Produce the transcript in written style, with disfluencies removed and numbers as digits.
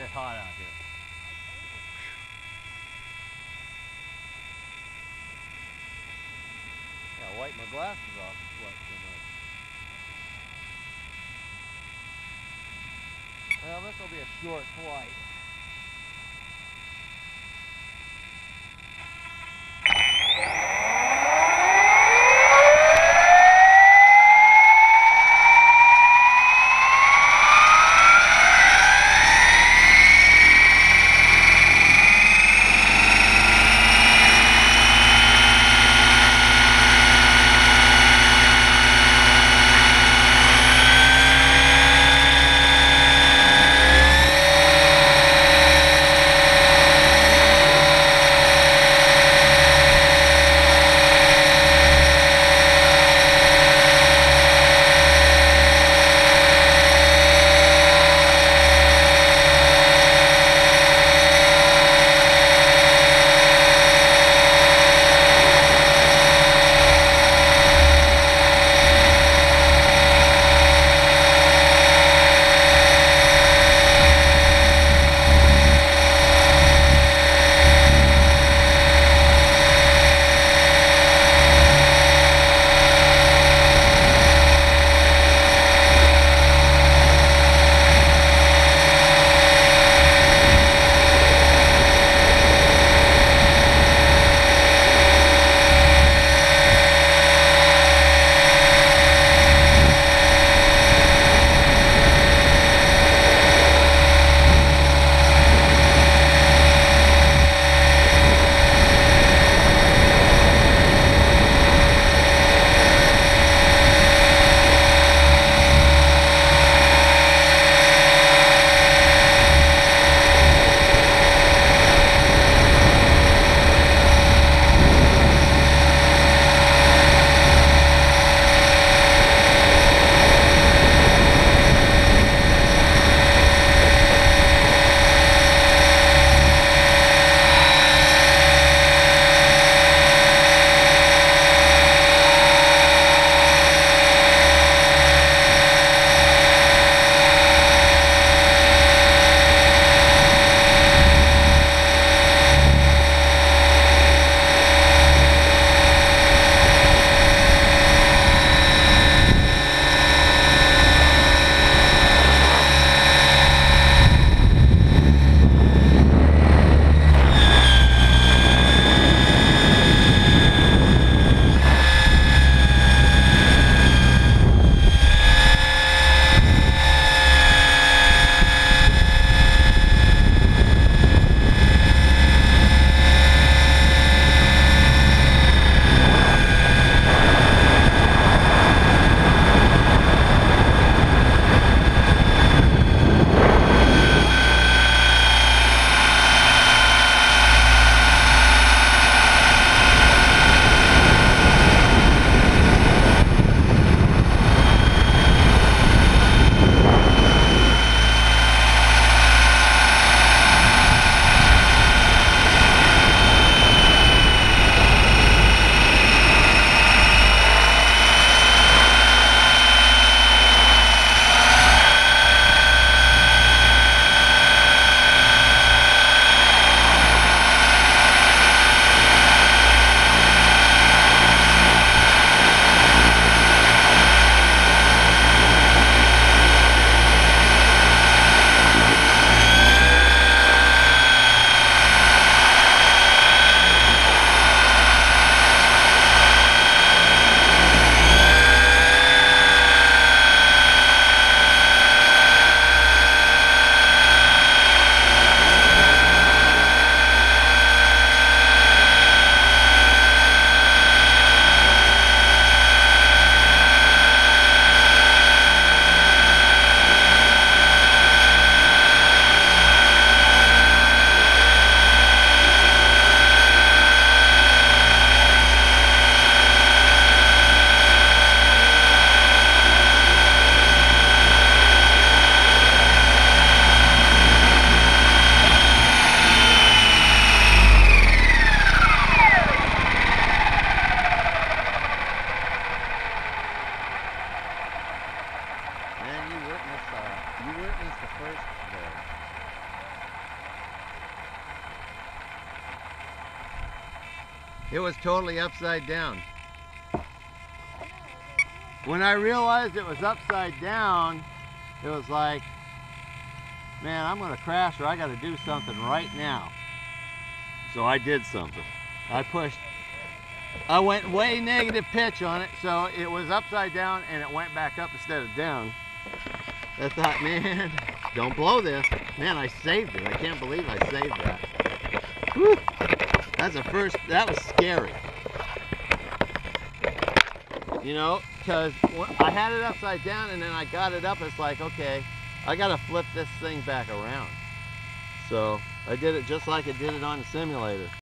hot out here. Yeah, wipe my glasses off, sweat too much. Well, this will be a short flight. It was totally upside down. When I realized it was upside down, it was like, man, I'm gonna crash or I gotta do something right now. So I did something. I went way negative pitch on it, so it was upside down and it went back up instead of down. I thought, man, don't blow this. Man, I saved it. I can't believe I saved that. Whew. That's the first, that was scary. You know, because I had it upside down and then I got it up. It's like, okay, I got to flip this thing back around. So I did it just like I did it on the simulator.